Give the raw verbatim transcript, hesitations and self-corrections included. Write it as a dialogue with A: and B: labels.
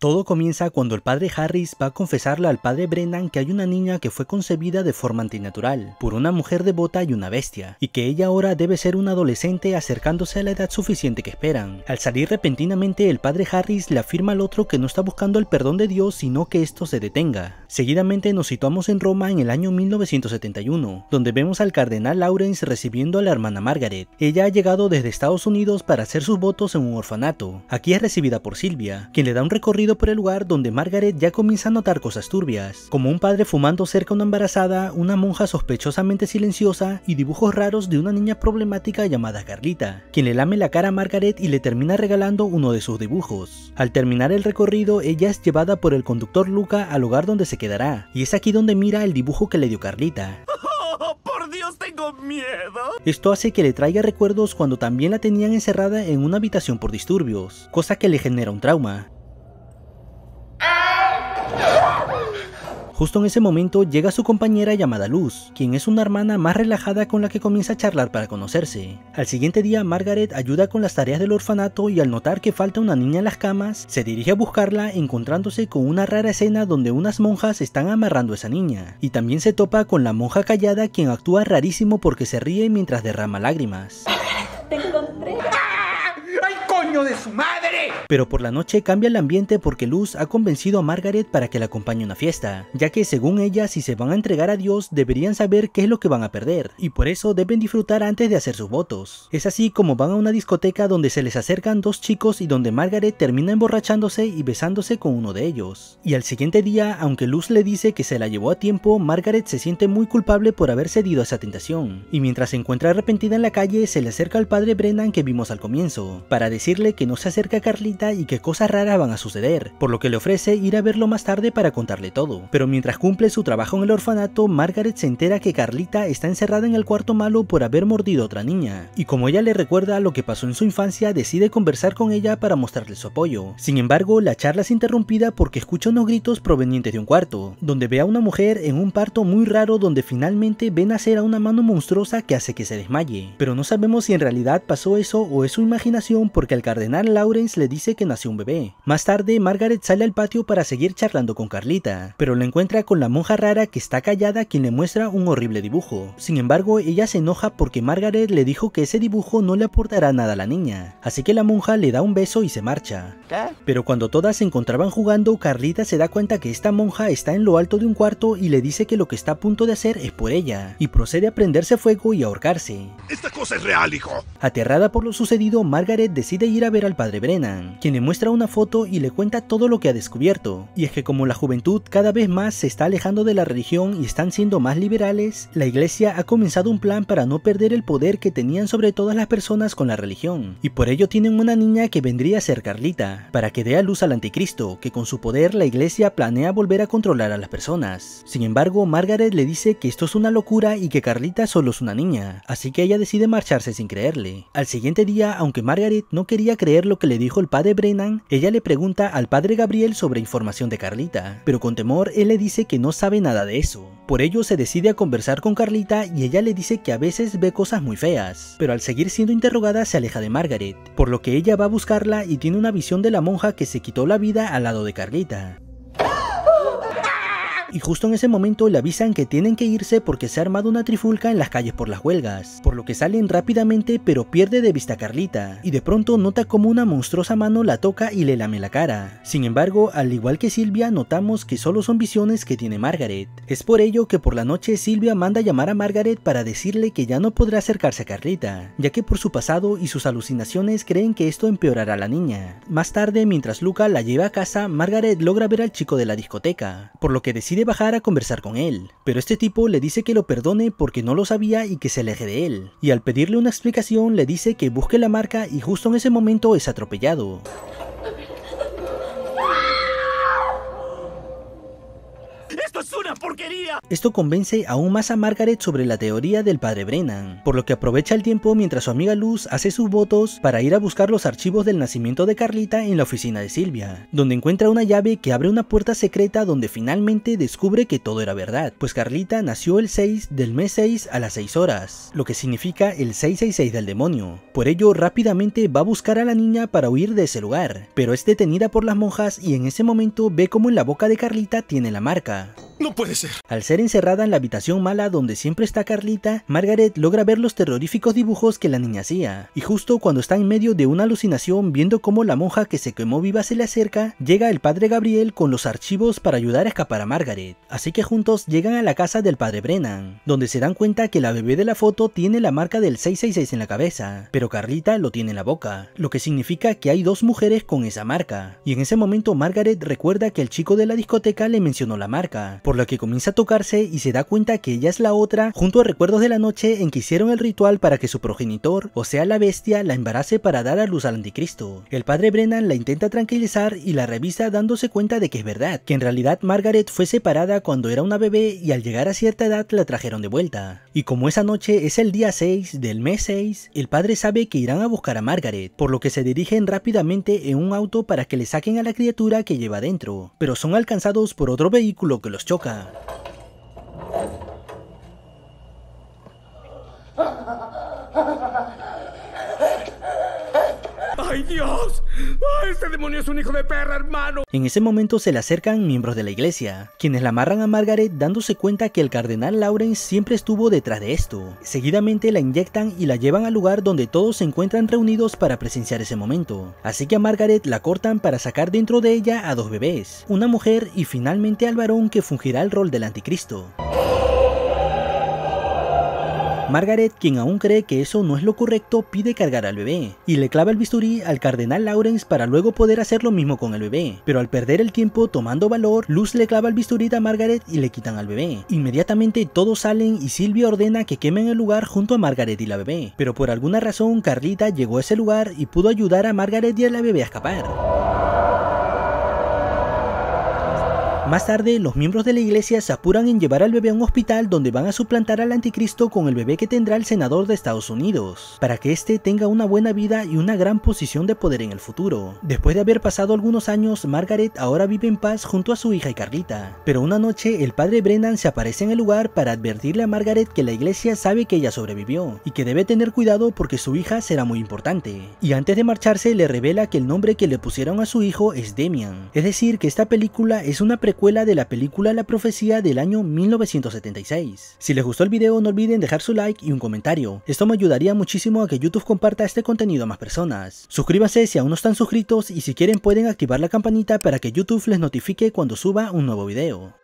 A: Todo comienza cuando el padre Harris va a confesarle al padre Brennan que hay una niña que fue concebida de forma antinatural, por una mujer devota y una bestia, y que ella ahora debe ser una adolescente acercándose a la edad suficiente que esperan. Al salir repentinamente, el padre Harris le afirma al otro que no está buscando el perdón de Dios, sino que esto se detenga. Seguidamente nos situamos en Roma en el año mil novecientos setenta y uno, donde vemos al cardenal Lawrence recibiendo a la hermana Margaret. Ella ha llegado desde Estados Unidos para hacer sus votos en un orfanato. Aquí es recibida por Silvia, quien le da un recorrido por el lugar donde Margaret ya comienza a notar cosas turbias, como un padre fumando cerca a una embarazada, una monja sospechosamente silenciosa y dibujos raros de una niña problemática llamada Carlita, quien le lame la cara a Margaret y le termina regalando uno de sus dibujos. Al terminar el recorrido, ella es llevada por el conductor Luca al lugar donde se quedará, y es aquí donde mira el dibujo que le dio Carlita.
B: ¡Oh, por Dios, tengo miedo!
A: Esto hace que le traiga recuerdos cuando también la tenían encerrada en una habitación por disturbios, cosa que le genera un trauma. Justo en ese momento llega su compañera llamada Luz, quien es una hermana más relajada con la que comienza a charlar para conocerse. Al siguiente día, Margaret ayuda con las tareas del orfanato y al notar que falta una niña en las camas, se dirige a buscarla encontrándose con una rara escena donde unas monjas están amarrando a esa niña, y también se topa con la monja callada, quien actúa rarísimo porque se ríe mientras derrama lágrimas.
C: Te encontré.
B: ¡Ay, coño de su madre!
A: Pero por la noche cambia el ambiente porque Luz ha convencido a Margaret para que la acompañe a una fiesta, ya que según ella, si se van a entregar a Dios deberían saber qué es lo que van a perder, y por eso deben disfrutar antes de hacer sus votos. Es así como van a una discoteca donde se les acercan dos chicos y donde Margaret termina emborrachándose y besándose con uno de ellos. Y al siguiente día, aunque Luz le dice que se la llevó a tiempo, Margaret se siente muy culpable por haber cedido a esa tentación, y mientras se encuentra arrepentida en la calle, se le acerca al padre Brennan que vimos al comienzo, para decirle que no se acerque a Carlita y que cosas raras van a suceder, por lo que le ofrece ir a verlo más tarde para contarle todo. Pero mientras cumple su trabajo en el orfanato, Margaret se entera que Carlita está encerrada en el cuarto malo por haber mordido a otra niña, y como ella le recuerda lo que pasó en su infancia, decide conversar con ella para mostrarle su apoyo. Sin embargo, la charla es interrumpida porque escucha unos gritos provenientes de un cuarto, donde ve a una mujer en un parto muy raro donde finalmente ve nacer a una mano monstruosa que hace que se desmaye. Pero no sabemos si en realidad pasó eso o es su imaginación porque el cardenal Lawrence le dice que nació un bebé. Más tarde, Margaret sale al patio para seguir charlando con Carlita, pero la encuentra con la monja rara que está callada, quien le muestra un horrible dibujo. Sin embargo, ella se enoja porque Margaret le dijo que ese dibujo no le aportará nada a la niña, así que la monja le da un beso y se marcha.
B: ¿Qué?
A: Pero cuando todas se encontraban jugando, Carlita se da cuenta que esta monja está en lo alto de un cuarto y le dice que lo que está a punto de hacer es por ella, y procede a prenderse fuego y a ahorcarse.
D: Esta cosa es real, hijo.
A: Aterrada por lo sucedido, Margaret decide ir a ver al padre Brennan, quien le muestra una foto y le cuenta todo lo que ha descubierto. Y es que como la juventud cada vez más se está alejando de la religión y están siendo más liberales, la iglesia ha comenzado un plan para no perder el poder que tenían sobre todas las personas con la religión. Y por ello tienen una niña que vendría a ser Carlita, para que dé a luz al anticristo, que con su poder la iglesia planea volver a controlar a las personas. Sin embargo, Margaret le dice que esto es una locura y que Carlita solo es una niña, así que ella decide marcharse sin creerle. Al siguiente día, aunque Margaret no quería creer lo que le dijo el padre Brennan, ella le pregunta al padre Gabriel sobre información de Carlita, pero con temor él le dice que no sabe nada de eso. Por ello se decide a conversar con Carlita y ella le dice que a veces ve cosas muy feas, pero al seguir siendo interrogada se aleja de Margaret, por lo que ella va a buscarla y tiene una visión de la monja que se quitó la vida al lado de Carlita. Y justo en ese momento le avisan que tienen que irse porque se ha armado una trifulca en las calles por las huelgas, por lo que salen rápidamente pero pierde de vista a Carlita, y de pronto nota como una monstruosa mano la toca y le lame la cara. Sin embargo, al igual que Silvia, notamos que solo son visiones que tiene Margaret. Es por ello que por la noche Silvia manda a llamar a Margaret para decirle que ya no podrá acercarse a Carlita, ya que por su pasado y sus alucinaciones creen que esto empeorará a la niña. Más tarde, mientras Luca la lleva a casa, Margaret logra ver al chico de la discoteca, por lo que decide bajar a conversar con él, pero este tipo le dice que lo perdone porque no lo sabía y que se aleje de él, y al pedirle una explicación le dice que busque la marca y justo en ese momento es atropellado.
B: ¡Esto es una una porquería.
A: Esto convence aún más a Margaret sobre la teoría del padre Brennan, por lo que aprovecha el tiempo mientras su amiga Luz hace sus votos para ir a buscar los archivos del nacimiento de Carlita en la oficina de Sylvia, donde encuentra una llave que abre una puerta secreta donde finalmente descubre que todo era verdad, pues Carlita nació el seis del mes seis a las seis horas, lo que significa el seiscientos sesenta y seis del demonio. Por ello rápidamente va a buscar a la niña para huir de ese lugar, pero es detenida por las monjas y en ese momento ve como en la boca de Carlita tiene la marca.
B: No puede ser.
A: Al ser encerrada en la habitación mala donde siempre está Carlita, Margaret logra ver los terroríficos dibujos que la niña hacía, y justo cuando está en medio de una alucinación viendo cómo la monja que se quemó viva se le acerca, llega el padre Gabriel con los archivos para ayudar a escapar a Margaret, así que juntos llegan a la casa del padre Brennan, donde se dan cuenta que la bebé de la foto tiene la marca del seiscientos sesenta y seis en la cabeza, pero Carlita lo tiene en la boca, lo que significa que hay dos mujeres con esa marca, y en ese momento Margaret recuerda que el chico de la discoteca le mencionó la marca, por lo que comienza a tocarse y se da cuenta que ella es la otra, junto a recuerdos de la noche en que hicieron el ritual para que su progenitor, o sea la bestia, la embarace para dar a luz al anticristo. El padre Brennan la intenta tranquilizar y la revisa dándose cuenta de que es verdad, que en realidad Margaret fue separada cuando era una bebé y al llegar a cierta edad la trajeron de vuelta. Y como esa noche es el día seis del mes seis, el padre sabe que irán a buscar a Margaret, por lo que se dirigen rápidamente en un auto para que le saquen a la criatura que lleva dentro, pero son alcanzados por otro vehículo que los choca.
B: ¡Ay, Dios! ¡Ay, este demonio es un hijo de perra, hermano!
A: En ese momento se le acercan miembros de la iglesia, quienes la amarran a Margaret dándose cuenta que el cardenal Lawrence siempre estuvo detrás de esto. Seguidamente la inyectan y la llevan al lugar donde todos se encuentran reunidos para presenciar ese momento. Así que a Margaret la cortan para sacar dentro de ella a dos bebés, una mujer y finalmente al varón que fungirá el rol del anticristo. Margaret, quien aún cree que eso no es lo correcto, pide cargar al bebé, y le clava el bisturí al cardenal Lawrence para luego poder hacer lo mismo con el bebé, pero al perder el tiempo tomando valor, Luz le clava el bisturí a Margaret y le quitan al bebé. Inmediatamente todos salen y Sylvia ordena que quemen el lugar junto a Margaret y la bebé, pero por alguna razón Carlita llegó a ese lugar y pudo ayudar a Margaret y a la bebé a escapar. Más tarde, los miembros de la iglesia se apuran en llevar al bebé a un hospital donde van a suplantar al anticristo con el bebé que tendrá el senador de Estados Unidos, para que éste tenga una buena vida y una gran posición de poder en el futuro. Después de haber pasado algunos años, Margaret ahora vive en paz junto a su hija y Carlita, pero una noche el padre Brennan se aparece en el lugar para advertirle a Margaret que la iglesia sabe que ella sobrevivió, y que debe tener cuidado porque su hija será muy importante, y antes de marcharse le revela que el nombre que le pusieron a su hijo es Demian, es decir que esta película es una precuela de la película La Profecía del año mil novecientos setenta y seis. Si les gustó el video no olviden dejar su like y un comentario, esto me ayudaría muchísimo a que YouTube comparta este contenido a más personas. Suscríbanse si aún no están suscritos y si quieren pueden activar la campanita para que YouTube les notifique cuando suba un nuevo video.